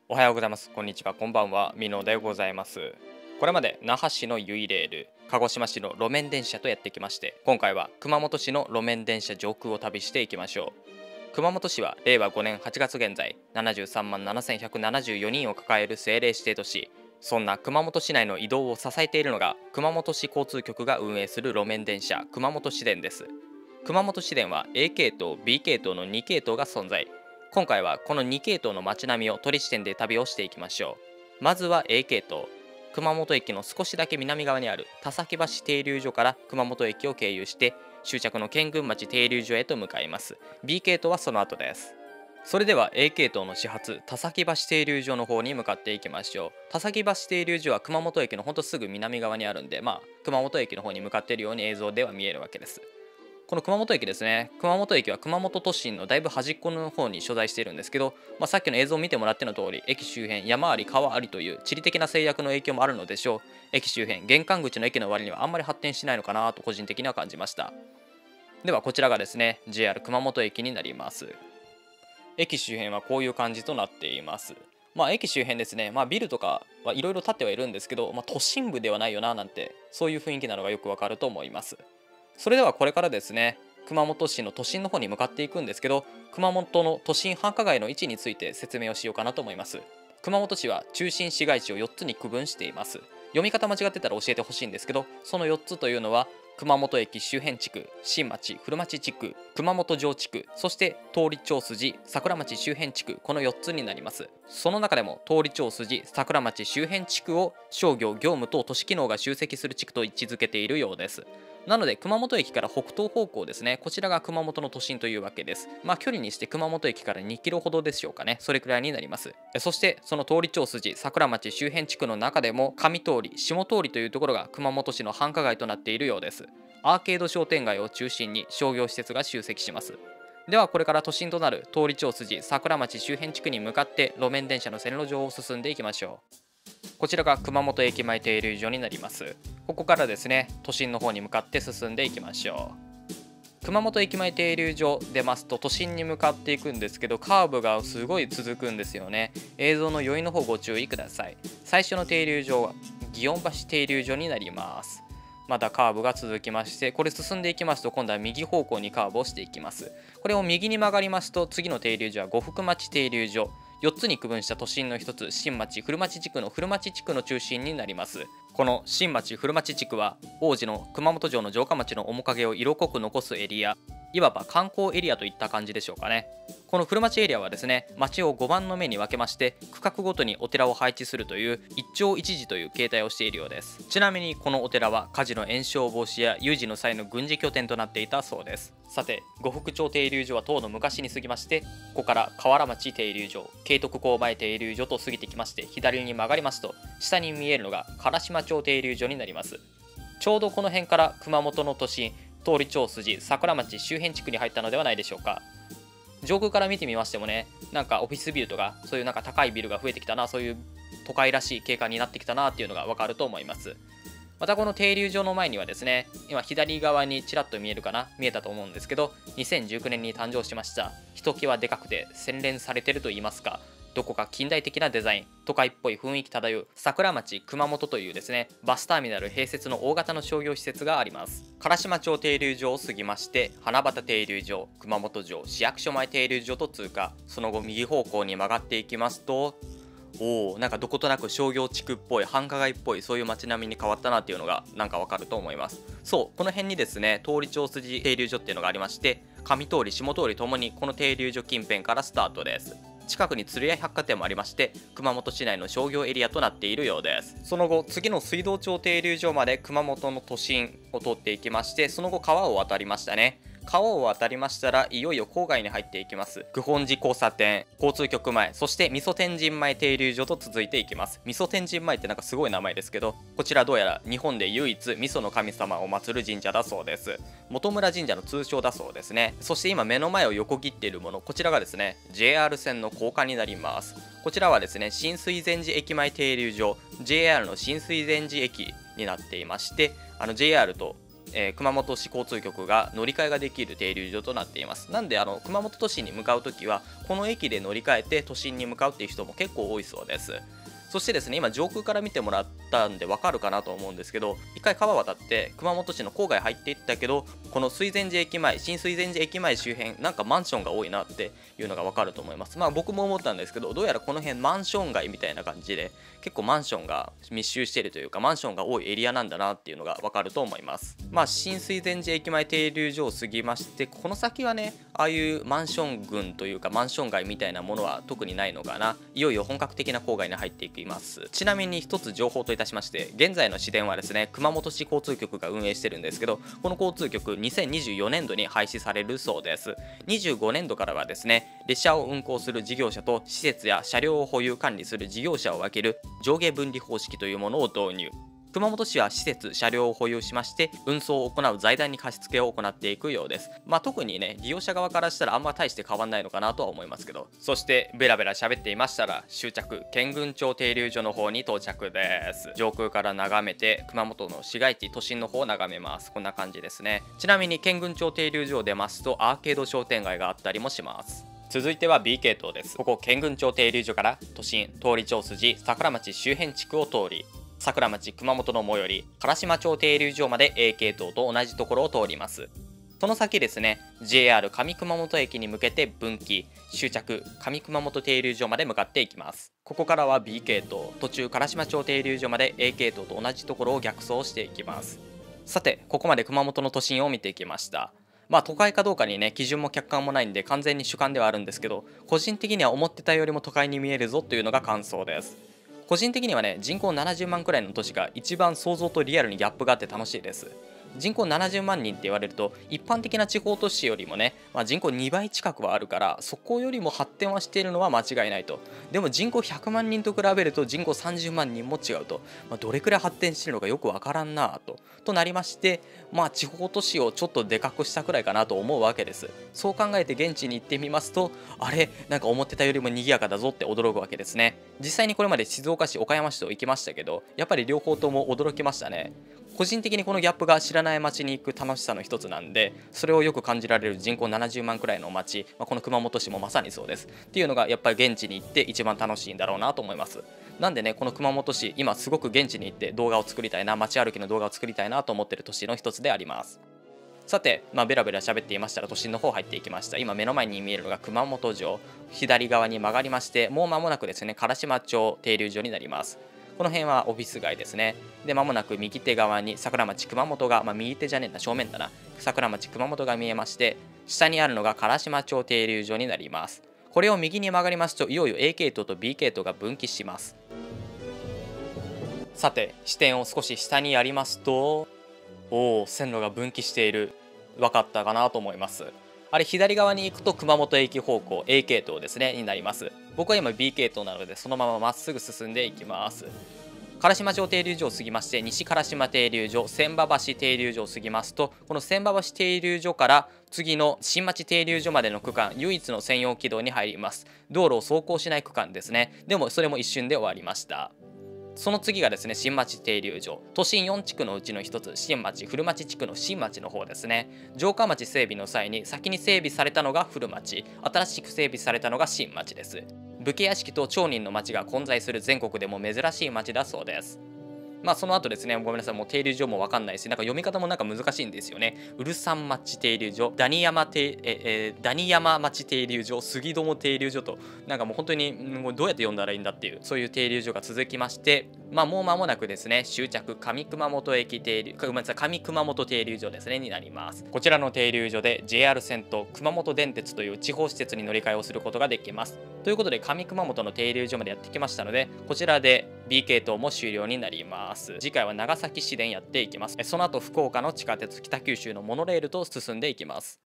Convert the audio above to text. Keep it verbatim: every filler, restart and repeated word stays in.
おはようございます。こんにちは。こんばんは。ミノでございます。これまで那覇市のゆいレール、鹿児島市の路面電車とやってきまして、今回は熊本市の路面電車上空を旅していきましょう。熊本市はれいわごねんはちがつ現在、ななじゅうさんまんななせんひゃくななじゅうよにんを抱える政令指定都市。そんな熊本市内の移動を支えているのが、熊本市交通局が運営する路面電車、熊本市電です。熊本市電は A 系統、B 系統のに系統が存在。今回はこのに系統の街並みを取り視点で旅をしていきましょう。まずは A 系統。熊本駅の少しだけ南側にある田崎橋停留所から熊本駅を経由して終着の県郡町停留所へと向かいます。 B 系統はその後です。それでは A 系統の始発田崎橋停留所の方に向かっていきましょう。田崎橋停留所は熊本駅のほんとすぐ南側にあるんで、まあ熊本駅の方に向かっているように映像では見えるわけです。この熊本駅ですね。熊本駅は熊本都心のだいぶ端っこの方に所在しているんですけど、まあ、さっきの映像を見てもらっての通り、駅周辺山あり川ありという地理的な制約の影響もあるのでしょう。駅周辺玄関口の駅の割にはあんまり発展しないのかなと個人的には感じました。ではこちらがですね ジェイアール 熊本駅になります。駅周辺はこういう感じとなっています。まあ駅周辺ですね、まあ、ビルとかはいろいろ建ってはいるんですけど、まあ、都心部ではないよななんてそういう雰囲気なのがよくわかると思います。それではこれからですね熊本市の都心の方に向かっていくんですけど、熊本の都心繁華街の位置について説明をしようかなと思います。熊本市は中心市街地をよっつに区分しています。読み方間違ってたら教えてほしいんですけど、そのよっつというのは熊本駅周辺地区、新町、古町地区、熊本城地区、そして通り町筋、桜町周辺地区、このよっつになります。その中でも通り町筋、桜町周辺地区を商業、業務等都市機能が集積する地区と位置づけているようです。なので熊本駅から北東方向ですね、こちらが熊本の都心というわけです。まあ距離にして熊本駅からにキロほどでしょうかね、それくらいになります。そしてその通り町筋、桜町周辺地区の中でも上通り、下通りというところが熊本市の繁華街となっているようです。アーケード商店街を中心に商業施設が集積します。ではこれから都心となる通り町筋、桜町周辺地区に向かって路面電車の線路上を進んでいきましょう。こちらが熊本駅前停留所になります。ここからですね都心の方に向かって進んでいきましょう。熊本駅前停留所出ますと都心に向かっていくんですけど、カーブがすごい続くんですよね。映像の余韻の方ご注意ください。最初の停留所は祇園橋停留所になります。またカーブが続きまして、これ進んでいきますと今度は右方向にカーブをしていきます。これを右に曲がりますと次の停留所は呉服町停留所、よっつに区分した都心の一つ新町古町地区の古町地区の中心になります。この新町古町地区は王子の熊本城の城下町の面影を色濃く残すエリア、いわば観光エリアといった感じでしょうかね。この古町エリアはですね町をごばんの目に分けまして区画ごとにお寺を配置するという一町一寺という形態をしているようです。ちなみにこのお寺は火事の延焼防止や有事の際の軍事拠点となっていたそうです。さて呉服町停留所は当の昔に過ぎまして、ここから河原町停留所、慶徳公前停留所と過ぎてきまして左に曲がりますと下に見えるのが唐島町停留所になります。ちょうどこの辺から熊本の都心通り町筋、桜町周辺地区に入ったのではないでしょうか。上空から見てみましてもね、なんかオフィスビルとかそういうなんか高いビルが増えてきたな、そういう都会らしい景観になってきたなっていうのがわかると思います。またこの停留所の前にはですね、今左側にちらっと見えるかな、見えたと思うんですけど、にせんじゅうきゅうねんに誕生しましたひときわでかくて洗練されてると言いますか、どこか近代的なデザイン、都会っぽい雰囲気漂う桜町熊本というですねバスターミナル併設の大型の商業施設があります。唐島町停留所を過ぎまして花畑停留所、熊本城市役所前停留所と通過、その後右方向に曲がっていきますと、おお、なんかどことなく商業地区っぽい繁華街っぽいそういう街並みに変わったなっていうのがなんかわかると思います。そう、この辺にですね通り町筋停留所っていうのがありまして、上通り下通りともにこの停留所近辺からスタートです。近くに鶴屋百貨店もありまして熊本市内の商業エリアとなっているようです。その後次の水道町停留所まで熊本の都心を通っていきまして、その後川を渡りましたね。川を渡りましたらいよいよ郊外に入っていきます。九本寺交差点、交通局前、そして味噌天神前停留所と続いていきます。味噌天神前ってなんかすごい名前ですけど、こちらどうやら日本で唯一味噌の神様を祀る神社だそうです。本村神社の通称だそうですね。そして今目の前を横切っているもの、こちらがですね ジェイアール 線の高架になります。こちらはですね新水前寺駅前停留所 ジェイアール の新水前寺駅になっていまして、あの ジェイアール とえー、熊本市交通局が乗り換えができる停留所となっています。なんであの熊本都心に向かうときはこの駅で乗り換えて都心に向かうっていう人も結構多いそうです。そしてですね、今上空から見てもらったんでわかるかなと思うんですけど、一回川渡って熊本市の郊外入っていったけど、この水前寺駅前、新水前寺駅前周辺、なんかマンションが多いなっていうのがわかると思います。まあ僕も思ったんですけど、どうやらこの辺マンション街みたいな感じで、結構マンションが密集しているというか、マンションが多いエリアなんだなっていうのがわかると思います。まあ新水前寺駅前停留所を過ぎまして、この先はね、ああいうマンション群というかマンション街みたいなものは特にないのかな。いよいよ本格的な郊外に入っていきます。ちなみに一つ情報といたしまして、現在の市電はですね、熊本市交通局が運営してるんですけど、この交通局にせんにじゅうよねんどに廃止されるそうです。にじゅうごねんどからはですね、列車を運行する事業者と施設や車両を保有管理する事業者を分ける上下分離方式というものを導入。熊本市は施設、車両を保有しまして運送を行う財団に貸付を行っていくようです。まあ特にね、利用者側からしたらあんま大して変わんないのかなとは思いますけど。そしてベラベラ喋っていましたら終着、健軍町停留所の方に到着です。上空から眺めて熊本の市街地、都心の方を眺めます。こんな感じですね。ちなみに健軍町停留所を出ますとアーケード商店街があったりもします。続いては ビー系統です。ここ健軍町停留所から都心、通り町筋、桜町周辺地区を通り、桜町熊本の最寄り唐島町停留所まで エー系統と同じところを通ります。その先ですね、 ジェイアール 上熊本駅に向けて分岐、終着上熊本停留所まで向かっていきます。ここからは ビー系統、途中唐島町停留所まで エー系統と同じところを逆走していきます。さて、ここまで熊本の都心を見ていきました。まあ都会かどうかにね、基準も客観もないんで完全に主観ではあるんですけど、個人的には思ってたよりも都会に見えるぞというのが感想です。個人的にはね、人口ななじゅうまんくらいの都市が一番想像とリアルにギャップがあって楽しいです。人口ななじゅうまんにんって言われると一般的な地方都市よりもね、まあ、人口にばい近くはあるからそこよりも発展はしているのは間違いないと。でも人口ひゃくまんにんと比べると人口さんじゅうまんにんも違うと、まあ、どれくらい発展しているのかよくわからんなととなりまして、まあ地方都市をちょっとでかくしたくらいかなと思うわけです。そう考えて現地に行ってみますと、あれなんか思ってたよりも賑やかだぞって驚くわけですね。実際にこれまで静岡市、岡山市と行きましたけど、やっぱり両方とも驚きましたね。個人的にこのギャップが知らない街に行く楽しさの一つなんで、それをよく感じられる人口ななじゅうまんくらいの街、まあ、この熊本市もまさにそうですっていうのがやっぱり現地に行って一番楽しいんだろうなと思います。なんでね、この熊本市今すごく現地に行って動画を作りたいな、街歩きの動画を作りたいなと思ってる都市の一つであります。さて、まあ、ベラベラ喋っていましたら都心の方入っていきました。今目の前に見えるのが熊本城、左側に曲がりまして、もう間もなくですね、唐島町停留所になります。この辺はオフィス街ですね。で、間もなく右手側に桜町熊本が、まあ、右手じゃねえな、正面だな。桜町熊本が見えまして、下にあるのが唐島町停留所になります。これを右に曲がりますと、いよいよ エー 系統と ビー 系統が分岐します。さて、視点を少し下にやりますと、おお、線路が分岐している。分かったかなと思います。あれ、左側に行くと熊本駅方向 エー 系統ですねになります。僕は今 ビー 系統なのでそのまままっすぐ進んでいきます。唐島町停留所を過ぎまして、西唐島停留所、千葉橋停留所を過ぎますと、この千葉橋停留所から次の新町停留所までの区間、唯一の専用軌道に入ります。道路を走行しない区間ですね。でもそれも一瞬で終わりました。その次がですね、新町停留所、都心よん地区のうちの一つ、新町古町地区の新町の方ですね。城下町整備の際に先に整備されたのが古町、新しく整備されたのが新町です。武家屋敷と町人の町が混在する全国でも珍しい町だそうです。まあその後ですね、ごめんなさい、もう停留所もわかんないし、なんか読み方もなんか難しいんですよね。ウルサン町停留所、ダニヤマ停ええダニヤマ町停留所、杉友停留所と、なんかもう本当にもうどうやって読んだらいいんだっていう、そういう停留所が続きまして、まあもう間もなくですね、終着上熊本駅停留、ごめんなさい、上熊本停留所ですねになります。こちらの停留所で ジェイアール 線と熊本電鉄という地方施設に乗り換えをすることができます。ということで上熊本の停留所までやってきましたので、こちらで ビー 系統も終了になります。次回は長崎市電やっていきます。その後福岡の地下鉄、北九州のモノレールと進んでいきます。